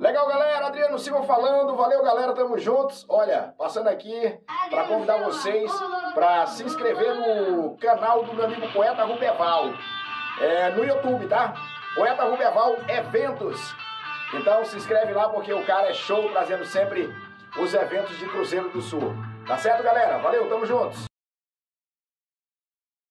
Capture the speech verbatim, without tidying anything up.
Legal, galera. Adriano Silva falando. Valeu, galera. Tamo juntos. Olha, passando aqui para convidar vocês para se inscrever no canal do meu amigo Poeta Ruberval. É, no YouTube, tá? Poeta Ruberval Eventos. Então se inscreve lá porque o cara é show, trazendo sempre os eventos de Cruzeiro do Sul. Tá certo, galera? Valeu, tamo juntos.